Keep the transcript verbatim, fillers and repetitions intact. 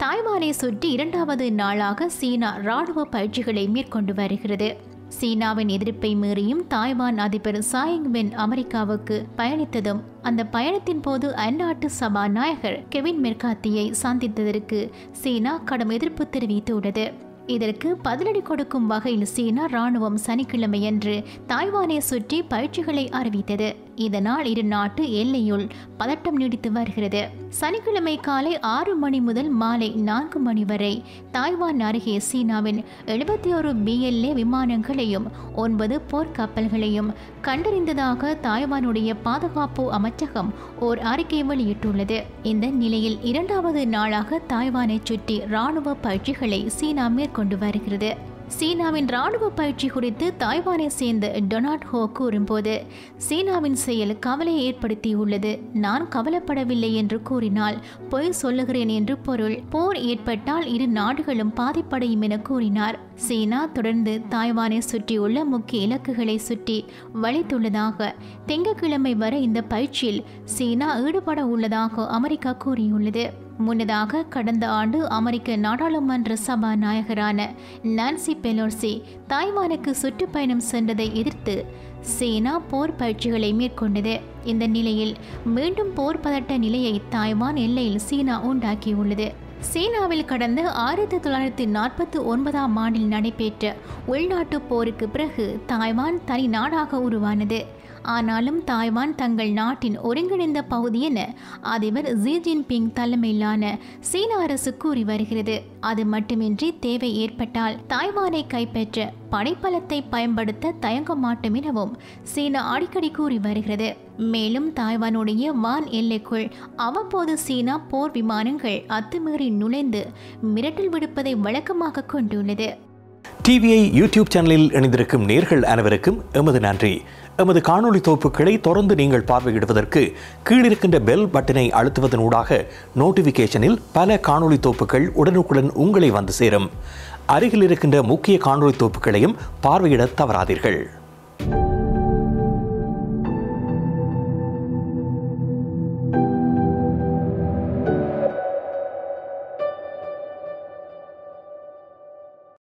தாய்வானை சுற்றி இரண்டாவது நாளாக சீனா ராணுவ பயிற்சிகளை மேற்கொண்டு வருகிறது. சீனாவின் எதிர்ப்பை மீறியும் தாய்வான் அதிபர் சாய் இங்-வென் அமெரிக்காவுக்கு பயணித்ததும் அந்த பயணத்தின் போது அந்நாட்டு சபாநாயகர் கெவின் மெக்கார்த்தியை சந்தித்ததற்கு சீனா கடும் எதிர்ப்பு தெரிவித்துள்ளது. இதற்கு பதிலடி கொடுக்கும் வகையில் சீனா ராணுவம் சனிக்கிழமையன்று தாய்வானை சுற்றி பயிற்சிகளை அறிவித்தது. இதனால் இரு நாட்டு எல்லையுள் பதட்டம் நீடித்து வருகிறது. சனிக்கிழமை காலை ஆறு மணி முதல் மாலை நான்கு மணி வரை தாய்வான் அருகே சீனாவின் எழுபத்தி ஒரு பிஎல்ஏ விமானங்களையும் ஒன்பது போர்க்கப்பல்களையும் கண்டறிந்ததாக தாய்வானுடைய பாதுகாப்பு அமைச்சகம் ஓர் அறிக்கை வெளியிட்டுள்ளது. இந்த நிலையில் இரண்டாவது நாளாக தாய்வானை சுற்றி ராணுவ பயிற்சிகளை சீனா மேற்கொண்டு வருகிறது. சீனாவின் ராணுவ பயிற்சி குறித்து தாய்வானை சேர்ந்த டொனால்ட் ஹோ கூறும்போது, சீனாவின் செயல் கவலையை ஏற்படுத்தியுள்ளது. நான் கவலைப்படவில்லை என்று கூறினால் பொய் சொல்லுகிறேன் என்று பொருள். போர் ஏற்பட்டால் இரு நாடுகளும் பாதிப்படையும் என கூறினார். சீனா தொடர்ந்து தாய்வானை சுற்றியுள்ள முக்கிய இலக்குகளை சுற்றி வளைத்துள்ளதாக திங்கட்கிழமை வரை இந்த பயிற்சியில் சீனா ஈடுபட உள்ளதாக அமெரிக்கா கூறியுள்ளது. முன்னதாக கடந்த ஆண்டு அமெரிக்க நாடாளுமன்ற சபாநாயகரான நான்சி பெலோசி தாய்வானுக்கு சுற்றுப்பயணம் சென்றதை எதிர்த்து சீனா போர் பயிற்சிகளை மேற்கொண்டது. இந்த நிலையில் மீண்டும் போர் பதட்ட நிலையை தாய்வான் எல்லையில் சீனா உண்டாக்கியுள்ளது. சீனாவில் கடந்த ஆயிரத்தி தொள்ளாயிரத்தி நாற்பத்தி ஒன்பதாம் ஆண்டில் நடைபெற்ற உள்நாட்டு போருக்கு பிறகு தாய்வான் தனி நாடாக உருவானது. ஆனாலும் தாய்வான் தங்கள் நாட்டின் ஒருங்கிணைந்த பகுதி என அதிபர் ஜி ஜின்பிங் தலைமையிலான சீன அரசு கூறி வருகிறது. அது மட்டுமின்றி தேவை ஏற்பட்டால் தாய்வானை கைப்பற்ற படைப்பலத்தை பயன்படுத்த தயங்க மாட்டோம் எனவும் சீனா அடிக்கடி கூறி வருகிறது. மேலும் தாய்வானுடைய வான் எல்லைக்குள் அவ்வப்போது சீனா போர் விமானங்கள் அத்துமீறி நுழைந்து மிரட்டல் விடுப்பதை வழக்கமாக கொண்டுள்ளது. டிவிஐ யூடியூப் சேனலில் இணைந்திருக்கும் நேர்கள் அனைவருக்கும் எமது நன்றி. எமது காணொலி தொகுப்புகளை தொடர்ந்து நீங்கள் பார்வையிடுவதற்கு கீழிருக்கின்ற பெல் பட்டனை அழுத்துவதனூடாக நோட்டிபிகேஷனில் பல காணொலி தொகுப்புகள் உடனுக்குடன் உங்களை வந்து சேரும். அருகில் இருக்கின்ற முக்கிய காணொலி தொகுப்புகளையும் பார்வையிட தவறாதீர்கள்.